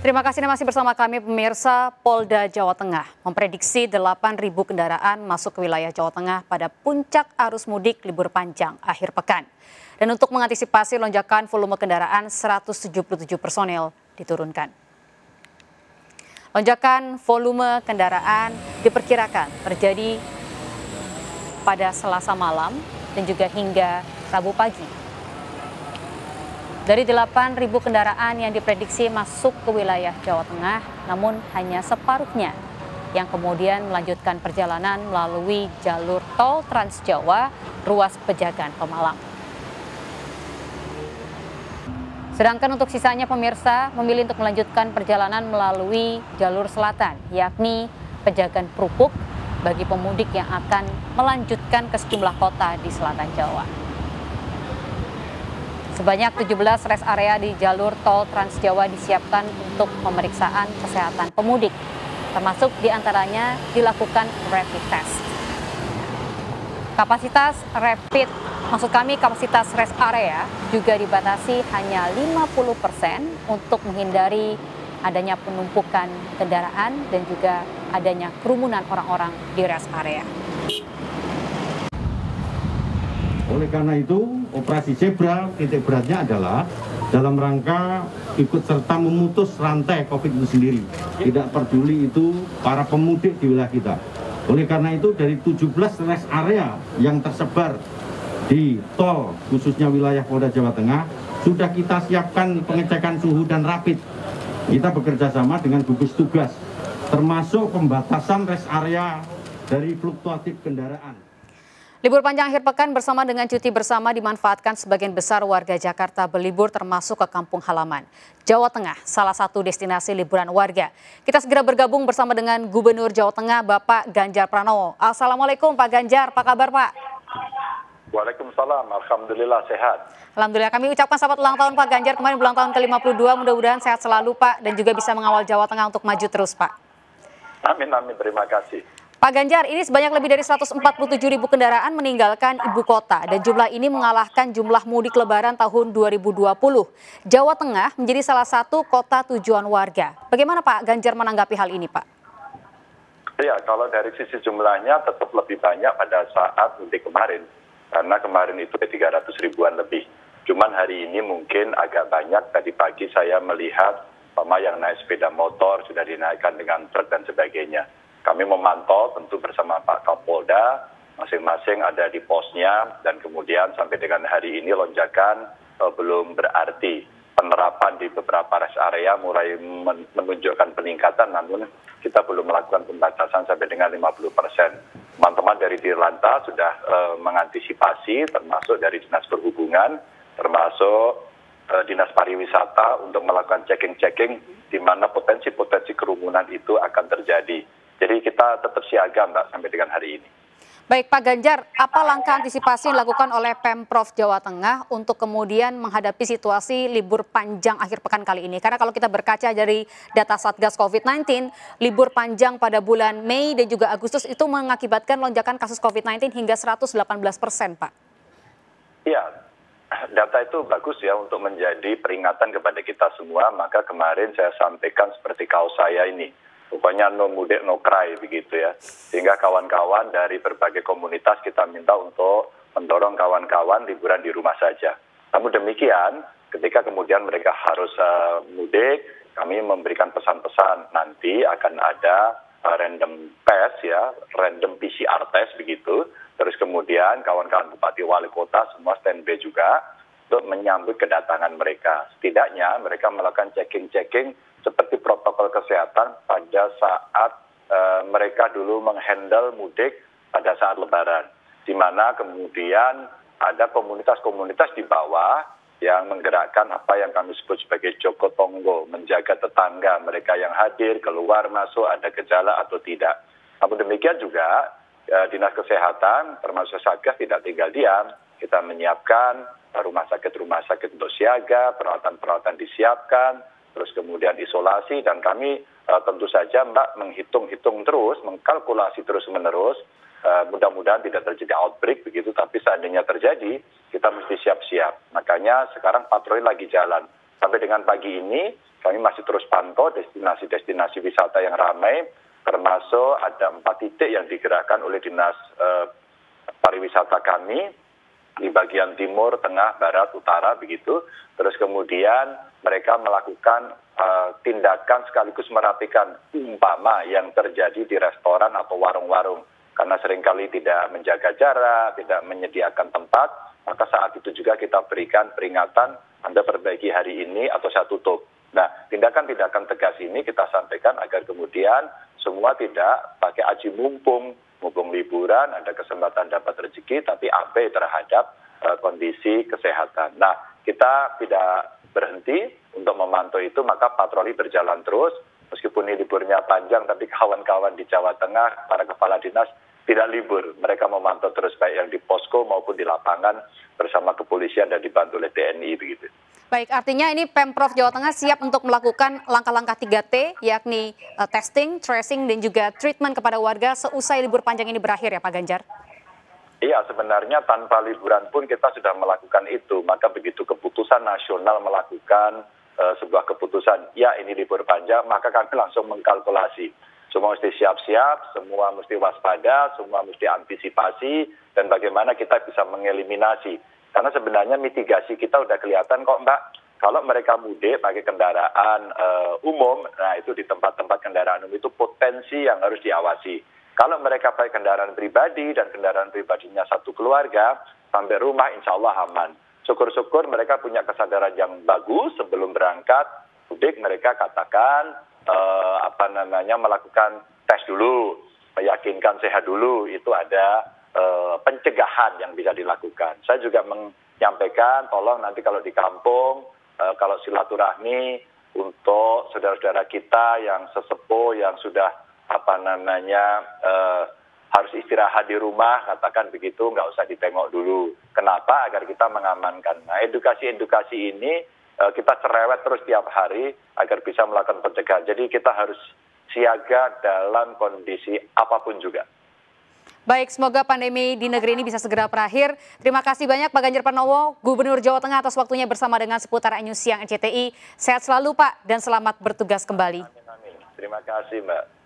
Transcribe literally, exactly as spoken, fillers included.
Terima kasih Anda masih bersama kami pemirsa. Polda Jawa Tengah memprediksi delapan ribu kendaraan masuk ke wilayah Jawa Tengah pada puncak arus mudik libur panjang akhir pekan. Dan untuk mengantisipasi lonjakan volume kendaraan, seratus tujuh puluh tujuh personel diturunkan. Lonjakan volume kendaraan diperkirakan terjadi pada Selasa malam dan juga hingga Rabu pagi. Dari delapan ribu kendaraan yang diprediksi masuk ke wilayah Jawa Tengah, namun hanya separuhnya yang kemudian melanjutkan perjalanan melalui jalur tol Trans Jawa, ruas Pejagan Pemalang. Sedangkan untuk sisanya pemirsa memilih untuk melanjutkan perjalanan melalui jalur selatan, yakni Pejagan Prupuk bagi pemudik yang akan melanjutkan ke sejumlah kota di selatan Jawa. Sebanyak tujuh belas rest area di jalur tol Trans Jawa disiapkan untuk pemeriksaan kesehatan pemudik, termasuk diantaranya dilakukan rapid test. Kapasitas rapid, maksud kami kapasitas rest area juga dibatasi hanya lima puluh persen untuk menghindari adanya penumpukan kendaraan dan juga adanya kerumunan orang-orang di rest area. Oleh karena itu, operasi zebra titik beratnya adalah dalam rangka ikut serta memutus rantai COVID itu sendiri. Tidak peduli itu para pemudik di wilayah kita. Oleh karena itu, dari tujuh belas rest area yang tersebar di tol, khususnya wilayah Polda Jawa Tengah, sudah kita siapkan pengecekan suhu dan rapid. Kita bekerja sama dengan gugus tugas, termasuk pembatasan rest area dari fluktuatif kendaraan. Libur panjang akhir pekan bersama dengan cuti bersama dimanfaatkan sebagian besar warga Jakarta berlibur termasuk ke kampung halaman. Jawa Tengah salah satu destinasi liburan warga. Kita segera bergabung bersama dengan Gubernur Jawa Tengah Bapak Ganjar Pranowo. Assalamualaikum Pak Ganjar, apa kabar Pak? Waalaikumsalam, Alhamdulillah sehat. Alhamdulillah, kami ucapkan selamat ulang tahun Pak Ganjar, kemarin ulang tahun ke lima puluh dua, mudah-mudahan sehat selalu Pak dan juga bisa mengawal Jawa Tengah untuk maju terus Pak. Amin, amin, terima kasih. Pak Ganjar, ini sebanyak lebih dari seratus empat puluh tujuh ribu kendaraan meninggalkan ibu kota dan jumlah ini mengalahkan jumlah mudik lebaran tahun dua ribu dua puluh. Jawa Tengah menjadi salah satu kota tujuan warga. Bagaimana Pak Ganjar menanggapi hal ini Pak? Ya, kalau dari sisi jumlahnya tetap lebih banyak pada saat mudik kemarin. Karena kemarin itu tiga ratus ribuan lebih. Cuman hari ini mungkin agak banyak. Tadi pagi saya melihat Pama yang naik sepeda motor sudah dinaikkan dengan truk dan sebagainya. Kami memantau tentu bersama Pak Kapolda, masing-masing ada di posnya, dan kemudian sampai dengan hari ini lonjakan eh, belum berarti. Penerapan di beberapa rest area mulai men menunjukkan peningkatan, namun kita belum melakukan pembatasan sampai dengan lima puluh persen. Teman-teman dari Dirlantas sudah eh, mengantisipasi, termasuk dari Dinas Perhubungan, termasuk eh, Dinas Pariwisata untuk melakukan checking-checking di mana potensi-potensi kerumunan itu akan terjadi. Jadi kita tetap siaga Mbak sampai dengan hari ini. Baik Pak Ganjar, apa langkah antisipasi yang dilakukan oleh Pemprov Jawa Tengah untuk kemudian menghadapi situasi libur panjang akhir pekan kali ini? Karena kalau kita berkaca dari data Satgas COVID sembilan belas, libur panjang pada bulan Mei dan juga Agustus itu mengakibatkan lonjakan kasus COVID sembilan belas hingga seratus delapan belas persen Pak. Iya, data itu bagus ya untuk menjadi peringatan kepada kita semua. Maka kemarin saya sampaikan seperti kaos saya ini. Pokoknya no mudik, no cry begitu ya. Sehingga kawan-kawan dari berbagai komunitas kita minta untuk mendorong kawan-kawan liburan di rumah saja. Namun demikian, ketika kemudian mereka harus uh, mudik, kami memberikan pesan-pesan. Nanti akan ada uh, random test ya, random P C R test begitu. Terus kemudian kawan-kawan bupati wali kota semua standby juga untuk menyambut kedatangan mereka. Setidaknya mereka melakukan checking-checking seperti protokol kesehatan pada saat uh, mereka dulu menghandle mudik pada saat lebaran. Di mana kemudian ada komunitas-komunitas di bawah yang menggerakkan apa yang kami sebut sebagai Joko Tonggo, menjaga tetangga mereka yang hadir, keluar, masuk, ada gejala atau tidak. Namun demikian juga uh, Dinas Kesehatan termasuk Satgas tidak tinggal diam. Kita menyiapkan rumah sakit-rumah sakit untuk siaga, peralatan-peralatan disiapkan, terus kemudian isolasi, dan kami uh, tentu saja Mbak menghitung-hitung terus, mengkalkulasi terus-menerus, uh, mudah-mudahan tidak terjadi outbreak begitu, tapi seandainya terjadi, kita mesti siap-siap. Makanya sekarang patroli lagi jalan. sampai dengan pagi ini kami masih terus pantau destinasi-destinasi wisata yang ramai, termasuk ada empat titik yang digerakkan oleh Dinas eh, Pariwisata kami di bagian timur, tengah, barat, utara begitu. Terus kemudian mereka melakukan uh, tindakan sekaligus merapikan umpama yang terjadi di restoran atau warung-warung. Karena seringkali tidak menjaga jarak, tidak menyediakan tempat, maka saat itu juga kita berikan peringatan, Anda perbaiki hari ini atau saya tutup. Nah, tindakan-tindakan tegas ini kita sampaikan agar kemudian semua tidak pakai aji mumpung, mumpung liburan, ada kesempatan dapat rezeki, tapi abai terhadap uh, kondisi kesehatan. Nah, kita tidak berhenti untuk memantau itu, maka patroli berjalan terus. Meskipun ini liburnya panjang, tapi kawan-kawan di Jawa Tengah, para kepala dinas tidak libur. Mereka memantau terus baik yang di posko maupun di lapangan bersama kepolisian dan dibantu oleh T N I begitu. Baik, artinya ini Pemprov Jawa Tengah siap untuk melakukan langkah-langkah tiga T, yakni uh, testing, tracing, dan juga treatment kepada warga seusai libur panjang ini berakhir ya Pak Ganjar? Iya, sebenarnya tanpa liburan pun kita sudah melakukan itu. Maka begitu keputusan nasional melakukan uh, sebuah keputusan, ya ini libur panjang, maka kami langsung mengkalkulasi. Semua mesti siap-siap, semua mesti waspada, semua mesti antisipasi, dan bagaimana kita bisa mengeliminasi. Karena sebenarnya mitigasi kita udah kelihatan kok Mbak, kalau mereka mudik pakai kendaraan uh, umum, nah itu di tempat-tempat kendaraan umum itu potensi yang harus diawasi. Kalau mereka pakai kendaraan pribadi dan kendaraan pribadinya satu keluarga, sampai rumah insya Allah aman. Syukur-syukur mereka punya kesadaran yang bagus sebelum berangkat mudik, mereka katakan uh, apa namanya melakukan tes dulu, meyakinkan sehat dulu, itu ada Uh, pencegahan yang bisa dilakukan. Saya juga menyampaikan, tolong nanti kalau di kampung, uh, kalau silaturahmi untuk saudara-saudara kita yang sesepuh, yang sudah apa namanya uh, harus istirahat di rumah, katakan begitu, nggak usah ditengok dulu. Kenapa? Agar kita mengamankan. Nah, edukasi-edukasi ini uh, kita cerewet terus tiap hari agar bisa melakukan pencegahan. Jadi kita harus siaga dalam kondisi apapun juga. Baik, semoga pandemi di negeri ini bisa segera berakhir. Terima kasih banyak Pak Ganjar Pranowo, Gubernur Jawa Tengah atas waktunya bersama dengan seputar News Siang R C T I. Sehat selalu Pak dan selamat bertugas kembali. Amin, amin. Terima kasih Mbak.